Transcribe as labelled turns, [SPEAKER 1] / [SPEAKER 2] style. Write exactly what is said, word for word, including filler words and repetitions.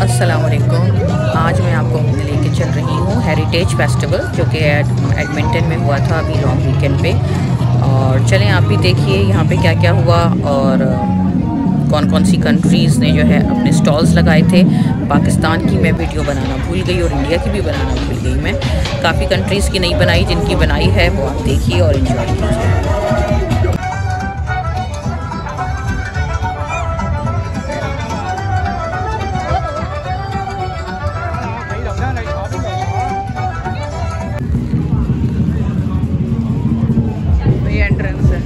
[SPEAKER 1] अस्सलाम वालेकुम। आज मैं आपको लेके चल रही हूँ हेरिटेज फेस्टिवल, जो कि एडमिंटन में हुआ था अभी लॉन्ग वीकेंड पे। और चलें आप भी देखिए यहाँ पे क्या क्या हुआ और कौन कौन सी कंट्रीज़ ने जो है अपने स्टॉल्स लगाए थे। पाकिस्तान की मैं वीडियो बनाना भूल गई और इंडिया की भी बनाना भूल गई मैं। काफ़ी कंट्रीज़ की नहीं बनाई, जिनकी बनाई है वो आप देखिए और इन्जॉय कीजिए। एंट्रेंस है।